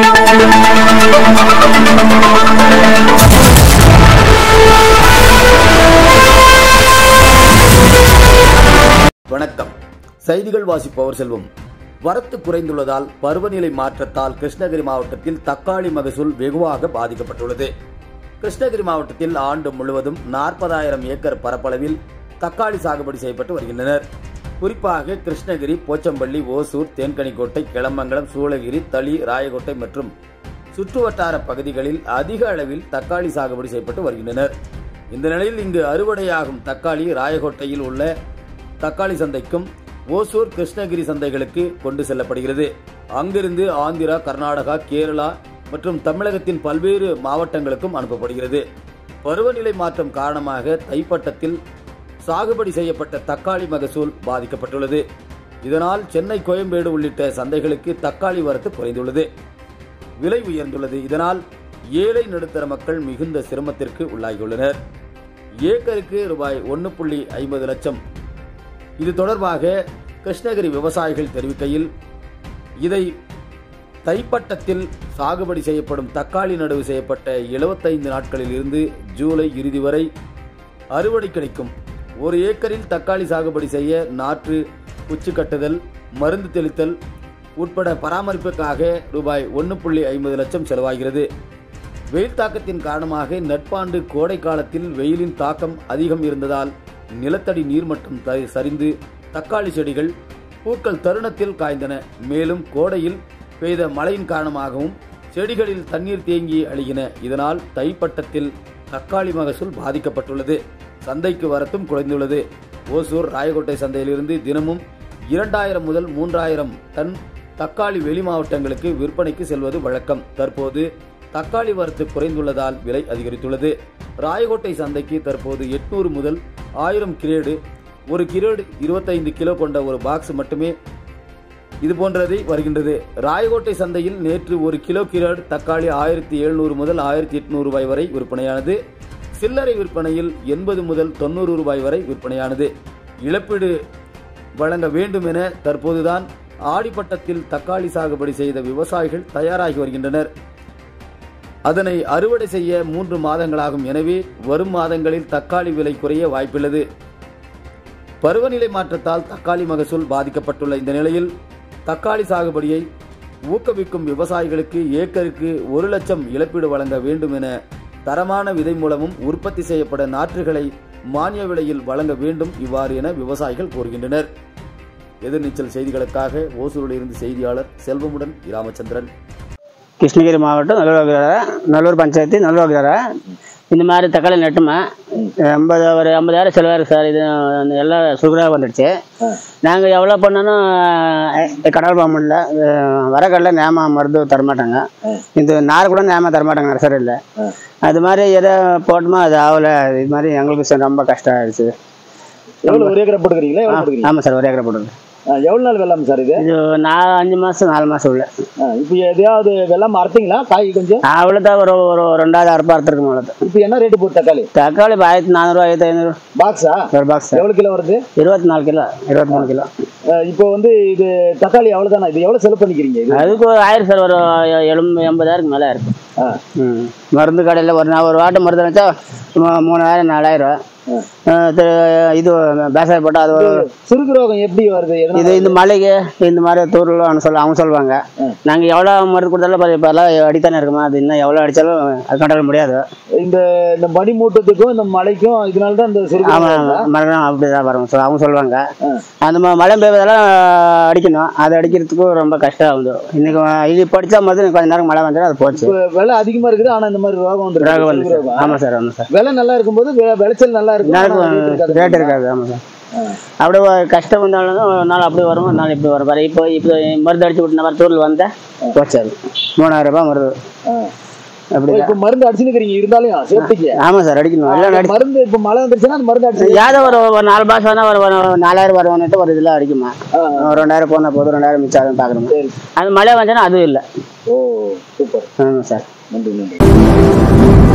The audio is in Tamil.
வணக்கம். செய்திகள் வாசிப்பவர் செல்வம். வரத்து குறைந்துள்ளதால் பருவநிலை மாற்றத்தால் கிருஷ்ணகிரி மாவட்டத்தில் தக்காளி மகசூல் வெகுவாக பாதிக்கப்பட்டுள்ளது. கிருஷ்ணகிரி மாவட்டத்தில் ஆண்டு முழுவதும் 40,000 ஏக்கர் பரப்பளவில் தக்காளி சாகுபடி செய்யப்பட்டு வருகின்றனர். குறிப்பாக கிருஷ்ணகிரி, போச்சம்பள்ளி, ஓசூர், தேன்கனிக்கோட்டை, கிளமங்கலம், சூளகிரி, தளி, ராயக்கோட்டை மற்றும் சுற்றுவட்டார பகுதிகளில் அதிக அளவில் தக்காளி சாகுபடி செய்யப்பட்டு வருகின்றனர். இந்த நிலையில் இங்கு அறுவடையாகும் தக்காளி ராயக்கோட்டையில் உள்ள தக்காளி சந்தைக்கும் ஓசூர், கிருஷ்ணகிரி சந்தைகளுக்கு கொண்டு செல்லப்படுகிறது. அங்கிருந்து ஆந்திரா, கர்நாடகா, கேரளா மற்றும் தமிழகத்தின் பல்வேறு மாவட்டங்களுக்கும் அனுப்பப்படுகிறது. பருவநிலை மாற்றம் காரணமாக தைப்பட்டத்தில் சாகுபடி செய்யப்பட்ட தக்காளி மகசூல் பாதிக்கப்பட்டுள்ளது. இதனால் சென்னை, கோயம்பேடு உள்ளிட்ட சந்தைகளுக்கு தக்காளி வரத்து குறைந்துள்ளது, விலை உயர்ந்துள்ளது. இதனால் ஏழை நடுத்தர மக்கள் மிகுந்த சிரமத்திற்கு உள்ளாகியுள்ளனர். ஏக்கருக்கு ரூபாய் 1.50 லட்சம். இது தொடர்பாக கிருஷ்ணகிரி விவசாயிகள் தெரிவிக்கையில், இதை தைப்பட்டத்தில் சாகுபடி செய்யப்படும் தக்காளி நடவு செய்யப்பட்ட 75 நாட்களில் இருந்து ஜூலை இறுதி வரை அறுவடை கிடைக்கும். ஒரு ஏக்கரில் தக்காளி சாகுபடி செய்ய நாற்று, குச்சி கட்டுதல், மருந்து தெளித்தல் உட்பட பராமரிப்புக்காக ரூபாய் 1.50 லட்சம் செலவாகிறது. வெயில் தாக்கத்தின் காரணமாக நெற்பாண்டு கோடை காலத்தில் வெயிலின் தாக்கம் அதிகம் இருந்ததால் நிலத்தடி நீர்மட்டம் சரிந்து தக்காளி செடிகள் பூக்கள் தருணத்தில் காய்ந்தன. மேலும் கோடையில் பெய்த மழையின் காரணமாகவும் செடிகளில் தண்ணீர் தேங்கி அழுகின. இதனால் தைப்பட்டத்தில் தக்காளி மகசூல் பாதிக்கப்பட்டுள்ளது. சந்தைக்கு வரத்தும் குறைந்துள்ளது. ஓசூர், ராயக்கோட்டை சந்தையிலிருந்து தினமும் 2000 முதல் 3000 டன் தக்காளி வெளி மாவட்டங்களுக்கு விற்பனைக்கு செல்வது வழக்கம். தற்போது தக்காளி வரத்து குறைந்துள்ளதால் விலை அதிகரித்துள்ளது. ராயக்கோட்டை சந்தைக்கு தற்போது 800 முதல் 1000 கிரேடு, ஒரு கிரேடு 25 கிலோ கொண்ட ஒரு பாக்ஸ் மட்டுமே இதுபோன்றதை வருகின்றது. ராயக்கோட்டை சந்தையில் நேற்று ஒரு கிலோ கிரேடு தக்காளி 1700 முதல் 1800 ரூபாய் வரை விற்பனையானது. சில்லறை விற்பனையில் 80 முதல் 90 ரூபாய் வரை விற்பனையானது. இழப்பீடு வழங்க வேண்டும் என தற்போதுதான் ஆடிப்பட்டத்தில் தக்காளி சாகுபடி செய்த விவசாயிகள் தயாராகி வருகின்றனர். அதனை அறுவடை செய்ய 3 மாதங்களாகும். எனவே வரும் மாதங்களில் தக்காளி விலை குறைய வாய்ப்புள்ளது. பருவநிலை மாற்றத்தால் தக்காளி மகசூல் பாதிக்கப்பட்டுள்ள இந்த நிலையில் தக்காளி சாகுபடியை ஊக்குவிக்கும் விவசாயிகளுக்கு ஏக்கருக்கு 1 லட்சம் இழப்பீடு வழங்க வேண்டும் என தரமான விதை மூலமும் உற்பத்தி செய்யப்பட நாற்றுகளை மானிய விலையில் வழங்க வேண்டும். இவ்வாறு என விவசாயிகள் கோருகின்றனர். எதிர்நீச்சல் செய்திகளுக்காக ஓசூரில் இருந்து செய்தியாளர் செல்வமுடன் ராமச்சந்திரன். கிருஷ்ணகிரி மாவட்டம் நல்லூர் பஞ்சாயத்து நல்லூர். இந்த மாதிரி தக்காளி நட்டுமா ஒரு 50,000 செலவாயிருக்கு சார். இது எல்லாம் சுகராக வந்துடுச்சு. நாங்கள் எவ்வளோ பண்ணாலும் கடல் போக முடியல. வரக்கடல நேமா மருந்து தரமாட்டாங்க. இந்த நார் கூட நேமா தரமாட்டாங்க நர்சரியில். அது மாதிரி எதை போட்டோமோ அது ஆகலை. இது மாதிரி எங்களுக்கு ரொம்ப கஷ்டம் ஆயிடுச்சு. எவ்வளோ ஒரு ஏக்கரை போட்டுக்கிறீங்களா? ஆமாம் சார், ஒரு ஏக்கரை போட்டுருக்கேன். எவ்வளோ நாள் வெள்ளாமை சார் இது? இது 5 மாதம் 4 மாதம் உள்ள. இப்போ எதையாவது வெள்ளாமை அறுத்தீங்களா? காய் கொஞ்சம் அவ்வளோதான். ஒரு 2,000 அறுப்பு அறுத்துருக்கும் அவ்வளோ. இப்போ என்ன ரேட்டு போகுது தக்காளி? தக்காளி 1400, 1500 பாக்ஸா? ஒரு பாக்ஸ் எவ்வளோ கிலோ வருது? 24 கிலோ, 23 கிலோ. இப்போ வந்து இது தக்காளி எவ்வளோதானா? இது எவ்வளோ செலவு பண்ணிக்கிறீங்க? அதுக்கு ஒரு 1000 சார், ஒரு 80,000 மேலே இருக்கு. மருந்து கடையில் ஒரு வாட்டை மருந்து வச்சா 3000 4000. இது பேசாய போட்டால் அது ஒரு சுருக்கு ரோகம் எப்படி வருது? இது இந்த மலைக்கு இந்த மாதிரி தூரில் அவங்க சொல்லுவாங்க. நாங்கள் எவ்வளோ மருந்து கொடுத்தாலும் இப்போ எல்லாம் அடித்தானே இருக்குமா. அது இன்னும் எவ்வளோ அடித்தாலும் அது கண்டால் முடியாது. இந்த மணி மூட்டத்துக்கும் இந்த மலைக்கும் இதனால தான் இந்த சுருக்கு. ஆமாம், மரம் அப்படி தான் வரும் அவங்க சொல்லுவாங்க. அந்த மழை பெய்வதெல்லாம் அடிக்கணும். அது அடிக்கிறதுக்கும் ரொம்ப கஷ்டம் ஆகுது. இன்னைக்கு இது படித்தா மருந்து கொஞ்ச நேரம் மழை வந்துடும், அது போச்சு. விலை அதிகமாக இருக்குது, ஆனால் இந்த மாதிரி ரோகம் வந்து. ஆமாம் சார், ஆமாம் சார். விலை நல்லா இருக்கும்போது விளைச்சல் நல்லா இருக்கும், ரேட் இருக்காது. ஆமாம் சார். அப்படியே கஷ்டம் வந்தாலும் ஒரு நாள் அப்படி வரும், ஒரு நாள் இப்படி வரும். இப்போ மருந்து அடிச்சு விட்டு மாதிரி தூரில் வந்தால் போச்சாரு 3000 ரூபாய் மருந்து. அப்படி இப்போ மருந்து அடிச்சுக்கிறீங்க இருந்தாலும் சேஃப்டிக்கு? ஆமாம் சார், அடிக்கணும். எல்லாம் மருந்து இப்போ மழை வந்துருச்சுன்னா அந்த மருந்து அடிச்சு யாதோ ஒரு 4 மாதம் வேணா ஒரு 4000 வருவான்ட்டு ஒரு இதில் அடிக்குமா. 2000 போனால் போதும், 2000 மிச்சம் ஆகும் பார்க்குறோம். அது மழை வந்துச்சுன்னா அதுவும் இல்லை. ஓ சூப்பர். ஆமாம் சார், நன்றி நன்றி.